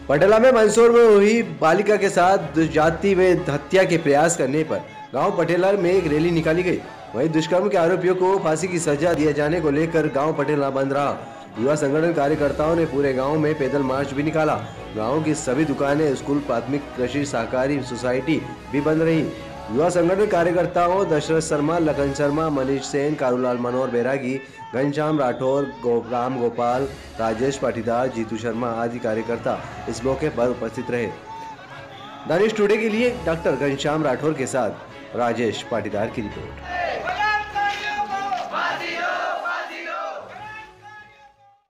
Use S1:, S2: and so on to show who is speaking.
S1: पटेला में मंदसौर में हुई बालिका के साथ जाति व हत्या के प्रयास करने पर गांव पटेला में एक रैली निकाली गई। वहीं दुष्कर्म के आरोपियों को फांसी की सजा दिए जाने को लेकर गांव पटेला बंद रहा। युवा संगठन कार्यकर्ताओं ने पूरे गांव में पैदल मार्च भी निकाला। गांव की सभी दुकानें, स्कूल, प्राथमिक कृषि सहकारी सोसाइटी भी बंद रही। युवा संगठन कार्यकर्ताओं दशरथ शर्मा, लखन शर्मा, मनीष सेन, कारूलाल मनोहर बैरागी, घनश्याम राठौर, राम गोपाल, राजेश पाटीदार, जीतू शर्मा आदि कार्यकर्ता इस मौके पर उपस्थित रहे। द न्यूज़ टुडे के लिए डॉक्टर घनश्याम राठौर के साथ राजेश पाटीदार की रिपोर्ट।